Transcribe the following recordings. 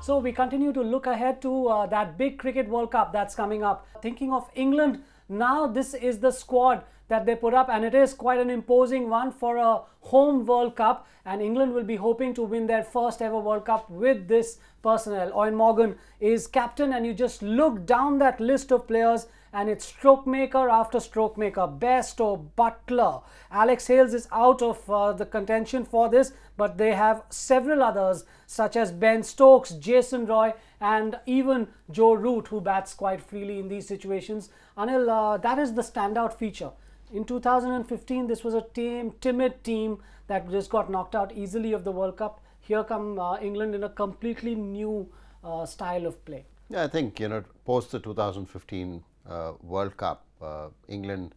So we continue to look ahead to that big Cricket World Cup that's coming up. Thinking of England, now this is the squad that they put up, and it is quite an imposing one for a home World Cup, and England will be hoping to win their first ever World Cup with this personnel. Eoin Morgan is captain, and you just look down that list of players and it's stroke maker after stroke maker. Bairstow, Butler, Alex Hales is out of the contention for this, but they have several others such as Ben Stokes, Jason Roy, and even Joe Root, who bats quite freely in these situations. Anil, that is the standout feature. In 2015, this was a timid team that just got knocked out easily of the World Cup. Here come England in a completely new style of play. Yeah, I think, post the 2015 World Cup, England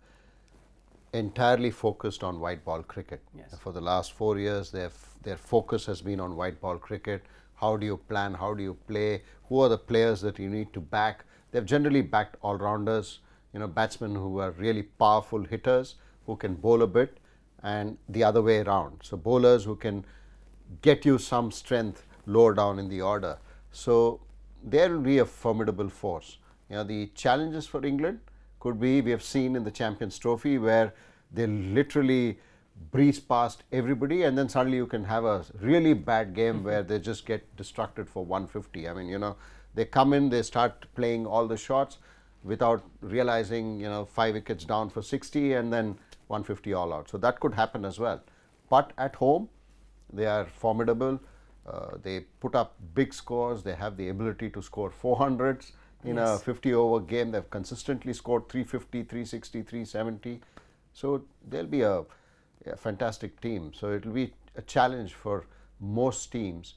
entirely focused on white ball cricket. Yes. For the last 4 years, their focus has been on white ball cricket. How do you plan? How do you play? Who are the players that you need to back? They've generally backed all-rounders, batsmen who are really powerful hitters, who can bowl a bit, and the other way around. So bowlers who can get you some strength lower down in the order. So there will be a formidable force. The challenges for England could be, we have seen in the Champions Trophy, where they literally breeze past everybody, and then suddenly you can have a really bad game where they just get distracted for 150. I mean, they come in, they start playing all the shots without realizing, 5 wickets down for 60 and then 150 all out. So that could happen as well. But at home, they are formidable. They put up big scores. They have the ability to score 400s in a 50-over game. They've consistently scored 350, 360, 370. So they'll be a fantastic team. So it will be a challenge for most teams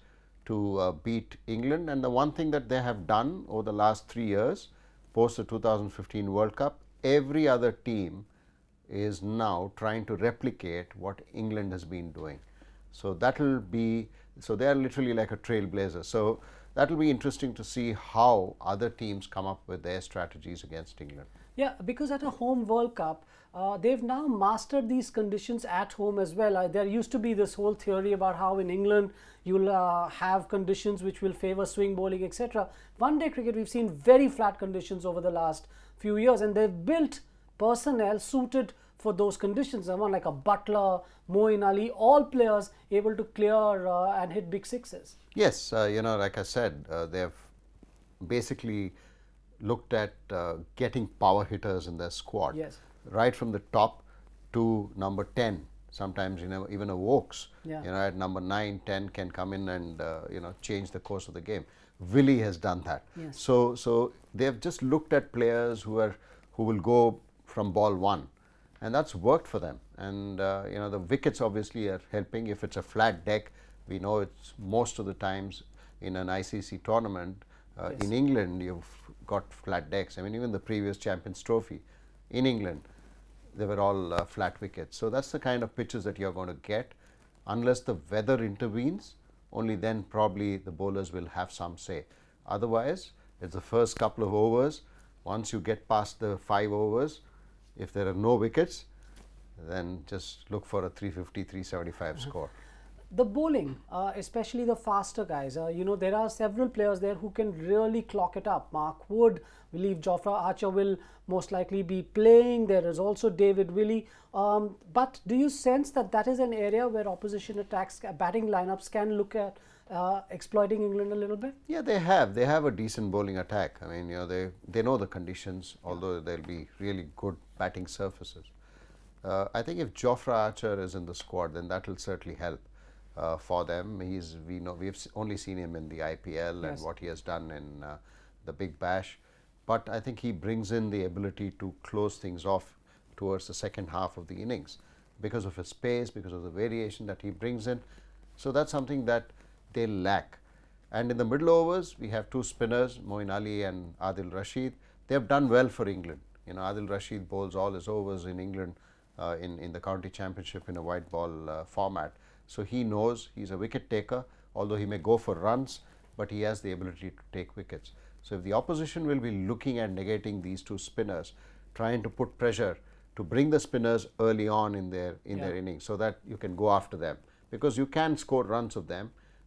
to beat England. And the one thing that they have done over the last 3 years, post the 2015 World Cup, every other team is now trying to replicate what England has been doing. So that will be, so they are literally like a trailblazer. So that will be interesting to see how other teams come up with their strategies against England. Yeah, because at a home World Cup, they've now mastered these conditions at home as well. There used to be this whole theory about how in England you'll have conditions which will favor swing bowling, etc. One-day cricket, we've seen very flat conditions over the last few years, and they've built personnel suited for those conditions. Someone like a Butler, Moeen Ali, all players able to clear and hit big sixes. Yes, like I said, they've basically looked at getting power hitters in their squad. Yes. Right from the top to number 10. Sometimes, even a Wokes, at number 9, 10 can come in and, change the course of the game. Willie has done that. Yes. So they've just looked at players who will go from ball 1, and that's worked for them. And, the wickets obviously are helping. If it's a flat deck, we know it's most of the times in an ICC tournament. In England, you've got flat decks. I mean, even the previous Champions Trophy in England, they were all flat wickets. So that's the kind of pitches that you're going to get. Unless the weather intervenes, only then probably the bowlers will have some say. Otherwise, it's the first couple of overs. Once you get past the 5 overs, if there are no wickets, then just look for a 350, 375 score. The bowling, especially the faster guys, there are several players there who can really clock it up. Mark Wood, we believe Jofra Archer will most likely be playing. There is also David Willey. But do you sense that that is an area where opposition attacks, batting lineups can look at exploiting England a little bit? Yeah, they have. They have a decent bowling attack. I mean, they know the conditions, although there'll be really good batting surfaces. I think if Jofra Archer is in the squad, then that will certainly help. For them, we've only seen him in the IPL and what he has done in the Big Bash, but I think he brings in the ability to close things off towards the second half of the innings because of his pace, because of the variation that he brings in. So that's something that they lack. And in the middle overs, we have 2 spinners, Moeen Ali and Adil Rashid. They have done well for England. Adil Rashid bowls all his overs in England in the county championship in a white ball format. So he knows he's a wicket taker, although he may go for runs, but he has the ability to take wickets. So if the opposition will be looking at negating these 2 spinners, trying to put pressure to bring the spinners early on in their innings so that you can go after them, because you can score runs of them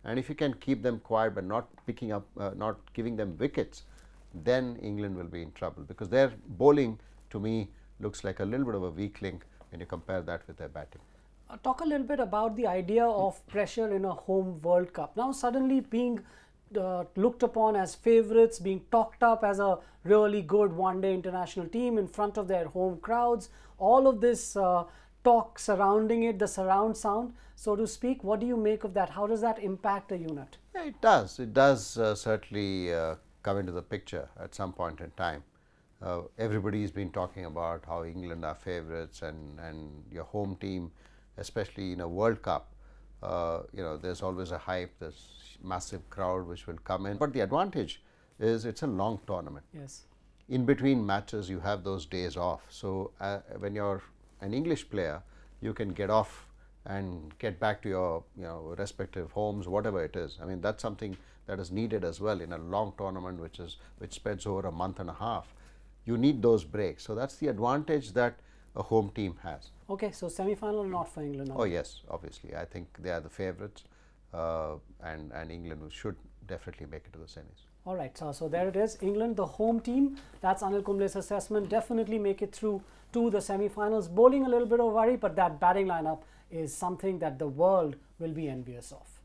And if you can keep them quiet but not picking up, not giving them wickets, then England will be in trouble, because their bowling to me looks like a little bit of a weak link when you compare that with their batting. Talk a little bit about the idea of pressure in a home World Cup. Now suddenly being looked upon as favourites, being talked up as a really good one-day international team in front of their home crowds, all of this talk surrounding it, the surround sound, so to speak. What do you make of that? How does that impact a unit? Yeah, it does. It does certainly come into the picture at some point in time. Everybody's been talking about how England are favourites, and your home team, especially in a World Cup, you know, there's always a hype, there's massive crowd which will come in. But the advantage is it's a long tournament. Yes. In between matches you have those days off. So when you're an English player, you can get off and get back to your respective homes, whatever it is. I mean, that's something that is needed as well in a long tournament which spreads over a month and a half. You need those breaks. So that's the advantage that a home team has. Okay, so semi-final not for England now? Oh yes, obviously. I think they are the favourites, and England should definitely make it to the semis. All right, so there it is. England, the home team. That's Anil Kumble's assessment. Definitely make it through to the semi-finals. Bowling a little bit of worry, but that batting lineup is something that the world will be envious of.